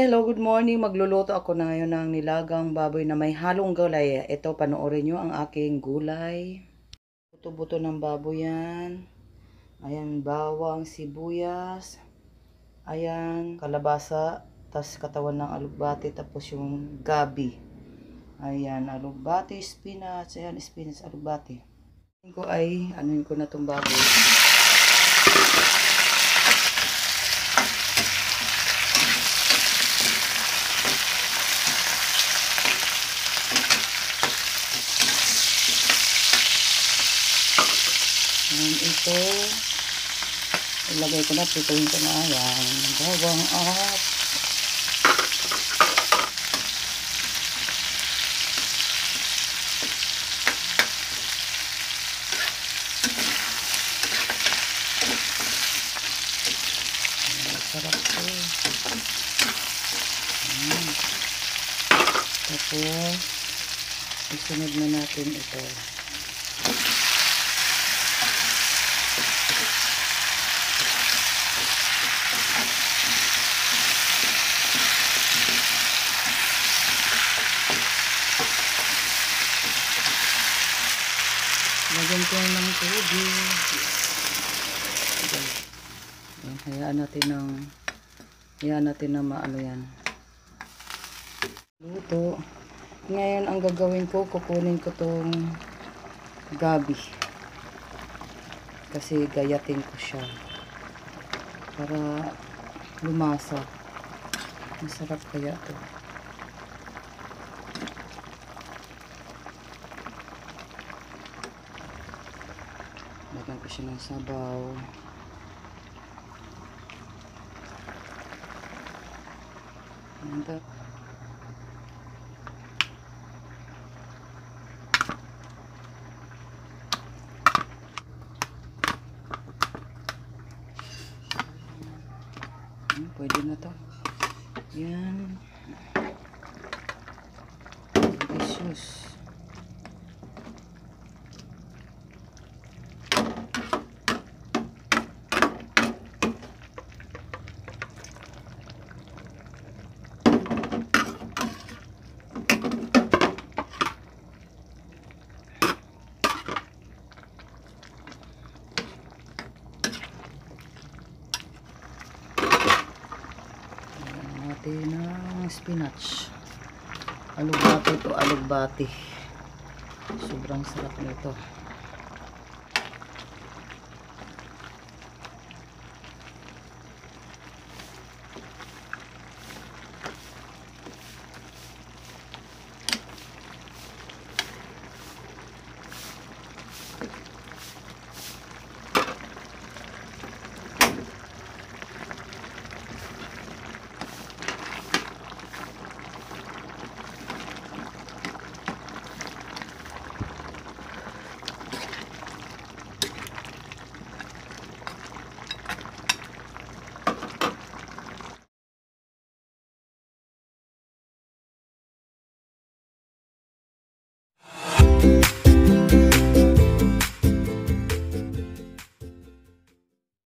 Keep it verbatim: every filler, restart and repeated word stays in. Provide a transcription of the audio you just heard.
Hello, good morning. Magluluto ako na ngayon ng nilagang baboy na may halong gulay. Ito, panoorin nyo ang aking gulay. Buto-buto ng baboy yan. Ayan, bawang, sibuyas. Ayan, kalabasa. Tas katawan ng alugbati. Tapos yung gabi. Ayan, alugbati, spinach. Ayan, spinach, alugbati. Ayan ko ay, anuin ko na itong baboy. Ayan, ito. Ilagay ko na, pituin ko na. Ayan, bawang up. Sarap po. Ayan. Tapos, isunod na natin ito. Lagyan ko ng tubig. Ayan, hayaan natin ng hayaan natin na maano yan. Luto. Ngayon ang gagawin ko, kukunin ko tong gabi. Kasi gayatin ko siya. Para lumasa. Masarap kaya to. Lagyan ko siya ng sabaw. Mantap. Hmm, pwede na to. Yan. Delicious. Natin ng spinach. Alugbati to, alugbati. Sobrang sarap nito.